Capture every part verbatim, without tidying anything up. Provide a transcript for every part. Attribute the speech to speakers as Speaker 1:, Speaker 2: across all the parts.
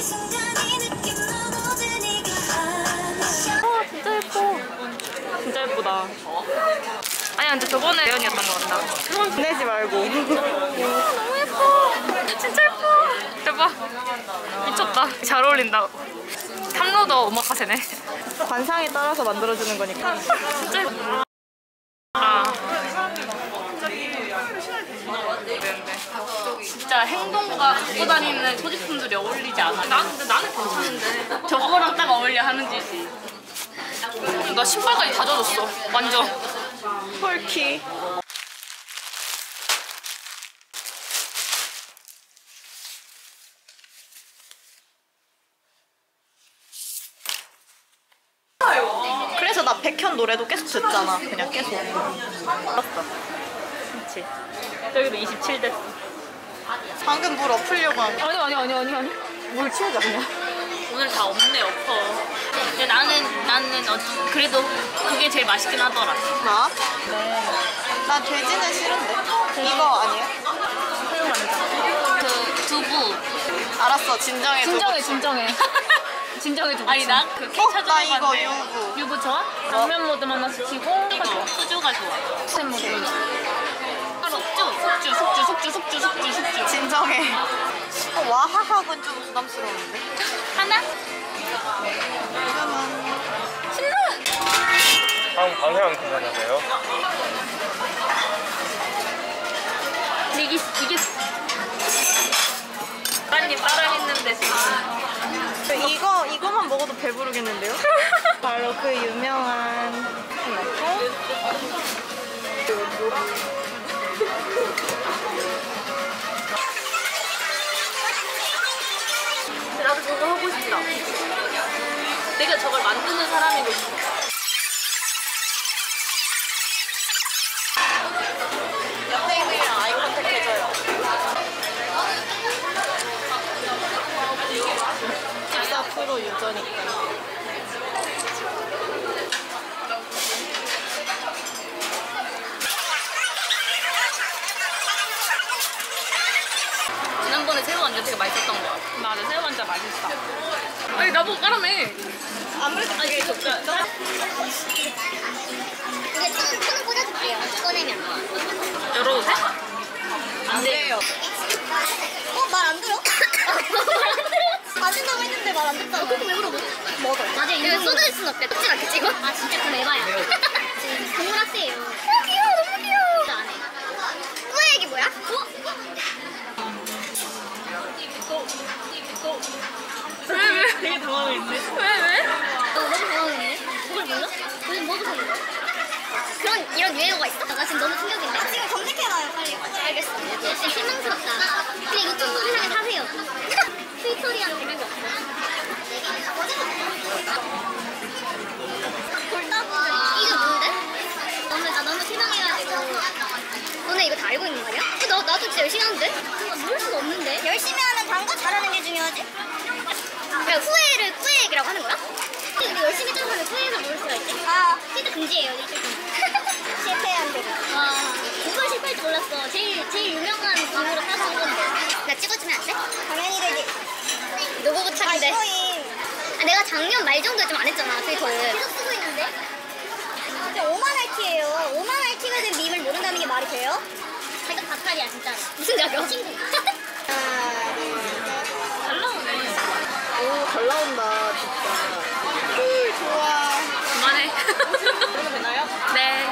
Speaker 1: 아 진짜 예뻐. 진짜 예쁘다. 아니 근데 저번에 예언이었던 것 같다. 그건 보내지 말고. 너무 예뻐. 진짜 예뻐. 대박. 미쳤다. 잘 어울린다. 탐로더 오마카세네. 관상에 따라서 만들어주는 거니까. 진짜 예뻐. 아. 진짜 행동과 갖고 다니는 소지품들이 어울리지 않아. 나 근데 나는 괜찮은데. 저거랑 딱 어울려 하는 짓이. 나 신발까지 다 젖었어. 완전. 헐키. 그래서 나 백현 노래도 계속 듣잖아. 그냥 계속. 맞다. 그치. 여기도 이십칠 됐어. 방금 물 엎으려고 한 거. 아니 아니 아니 아니 아니. 물 치우자 그냥. 오늘 다 없네 엎어. 근데 나는 나는 어, 그래도 그게 제일 맛있긴 하더라. 나? 네. 나 돼지는 싫은데. 이거 아니야? 새우만자. 그 두부. 알았어 진정해. 진정해 진정해. 진정해 두부. 아니 나 그 케이크 찾아봤는데. 나 이거 유부. 유부 좋아? 당면 모듬 하나 시키고. 이거 수주가 좋아. 스팸 모듬. 숙주, 숙주, 숙주, 숙주, 숙주, 숙주. 진정해. 어, 와하학은 좀 부담스러운데. 하나? 지금은 신나!
Speaker 2: 다음 방향 괜찮으세요?
Speaker 1: 근데 이게 이게 사장님 따라했는데 지금. 이거 이거만 먹어도 배부르겠는데요? 바로 그 유명한 이거. 나도 저거 하고 싶다. 내가 저걸 만드는 사람이고 싶어. 옆에 있는 아이 컨택 해줘요. 십사 퍼센트 유저니까. 지난번에 새우 완자 되게 맛있었던 거 같아. 맞아, 새우 완자 맛있어. 아니 나보고 까라매. 아무래도 아, 이게 좋다.
Speaker 3: 이게 천, 천 꽂아줄게요. 꺼내면.
Speaker 1: 열어도 돼? 안 돼요.
Speaker 3: 어? 말 안 들어? 가진다고 했는데 말 안 듣잖아. 그거 왜 물어보? 먹어. 맞아, 이거 쏟아질 순 없대. 뜯진 않겠지, 이거? 아, 진짜 그럼 에바야. 지금 동물 학생이에요. 어, 귀여워, 너무 귀여워. 진짜 안 해. 꾸의 얘기 뭐야? 어?
Speaker 1: 왜, 왜? 되게 당황했네. 왜, 왜?
Speaker 3: 어, 너무 당황했네. 그걸 몰라? 요즘 뭐도 모르 그런, 이런 유행어가 있어? 나 지금 너무 충격인데? 지금 검색해봐요, 빨리. 알겠어. 진짜 실망스럽다. 그냥 유튜브 세상에 사세요. 스위토리랑 재미가 없어. 볼따구. 이게 뭔데? 너무, 나 너무 실망해가지고. 너네 이거 다 알고 있는 거 아니야? 나, 나도 진짜 열심히 하는데? 아, 모를 수가 없는데? 열심히 하면 단거 잘하는 게 중요하지? 그냥 후회를 후회 얘기라고 하는 거야? 근데 열심히 따라하면 후회를 모를 수가 있지? 아, 진짜 금지예요, 일주일 실패한 거. 와, 누가 실패할 줄 몰랐어. 제일, 제일 유명한 분으로 살아온 건데. 나 찍어주면 안 돼? 당연히 되지. 누구 부탁인데? 아, 내가 작년 말 정도에 좀 안 했잖아, 트위터를. 계속 쓰고 있는데? 진짜 오만 알티예요. 오만 알티가 된 밈을 모른다는 게 말이 돼요? 자기가 박탈이야, 진짜. 무슨 자격? 친구. 하나, 둘, 셋.
Speaker 1: 잘 나오네.
Speaker 3: 오, 잘 나온다, 진짜. 꿀, 좋아.
Speaker 1: 그만해.
Speaker 3: 그러면 되나요?
Speaker 1: 네.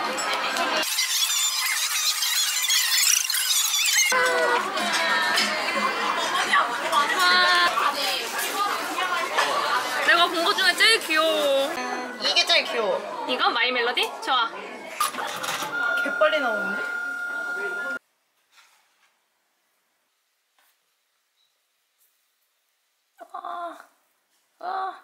Speaker 1: 내가 본 거 중에 제일 귀여워.
Speaker 3: 이게 제일 귀여워.
Speaker 1: 이거? 마이 멜로디? 좋아.
Speaker 3: 개빨리 나오는데?
Speaker 1: 아, 아.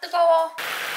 Speaker 1: 뜨거워.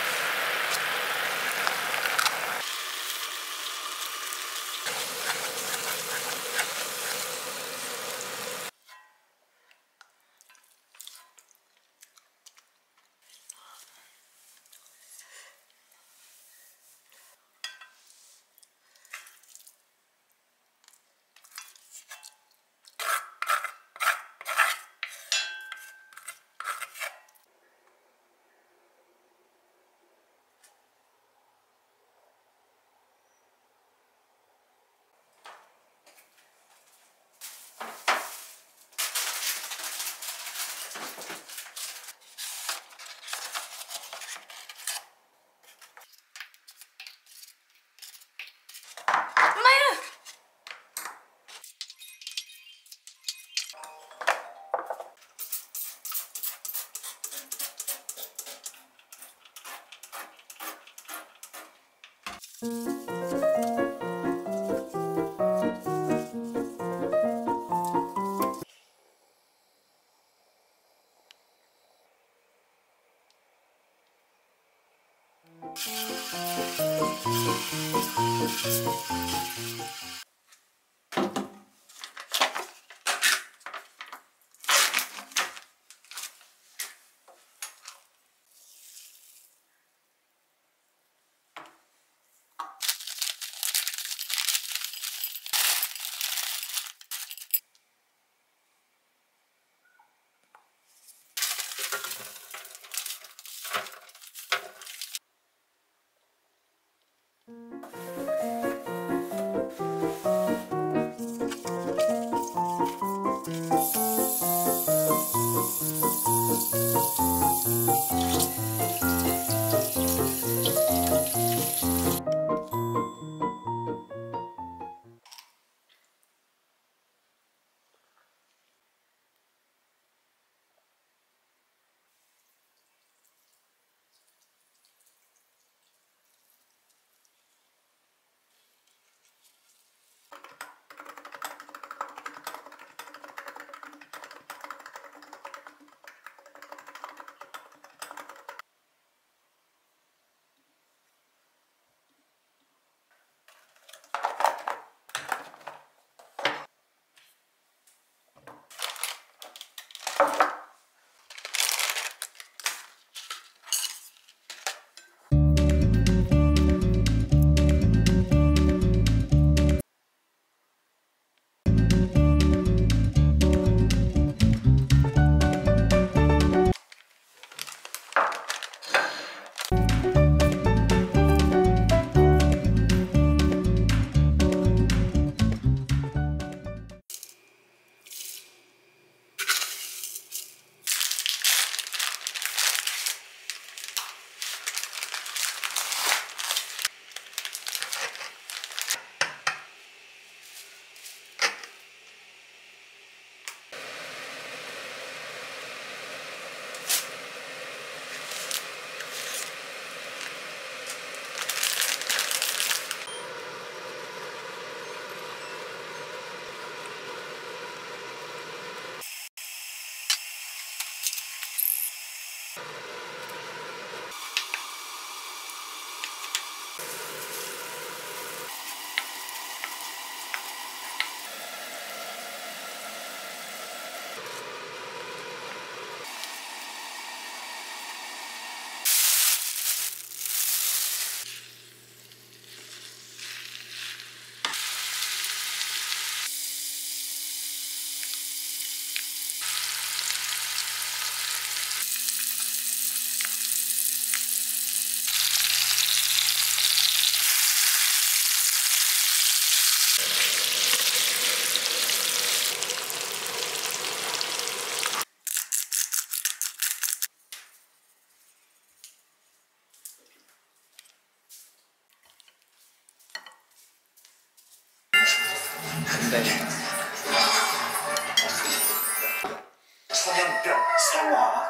Speaker 4: 천연병 생화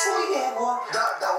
Speaker 4: 수예와 나 나.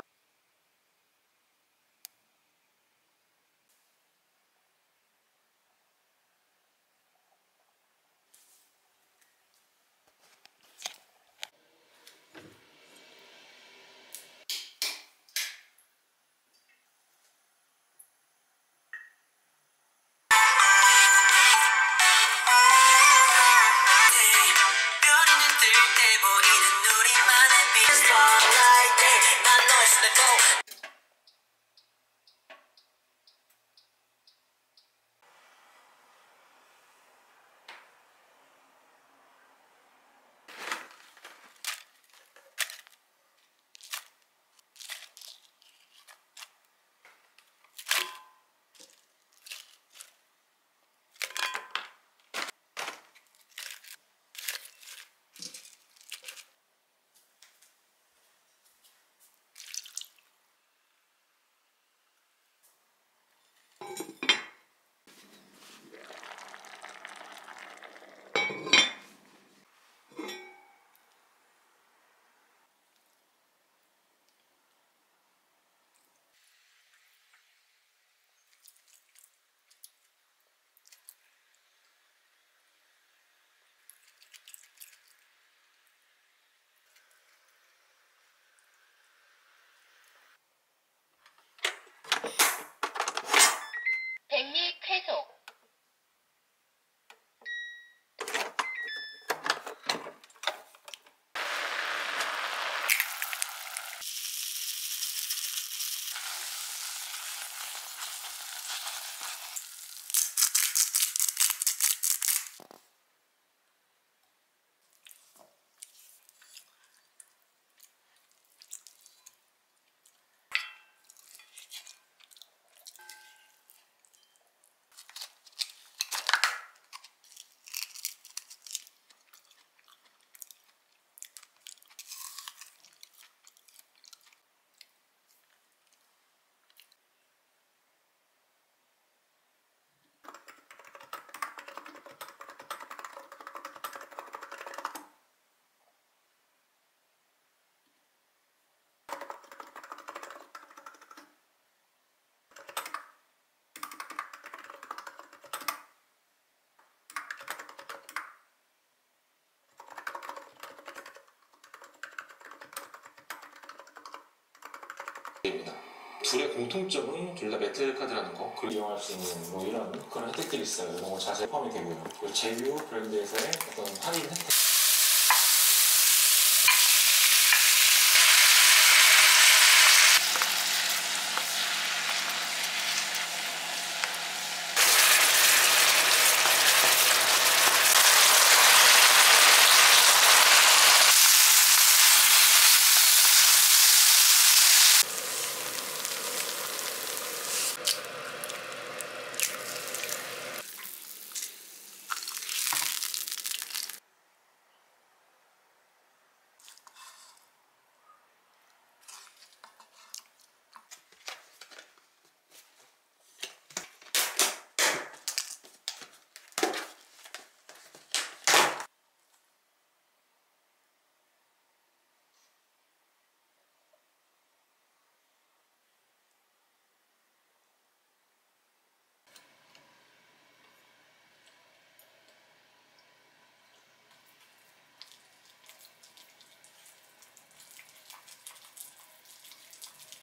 Speaker 5: 입니다. 둘의 공통점은 둘 다 메탈 카드라는 거, 그걸 이용할 수 있는 뭐 이런 그런 혜택들이 있어요. 이런 거 자세히 포함이 되고요. 그리고 제휴 브랜드에서의 어떤 할인 혜택.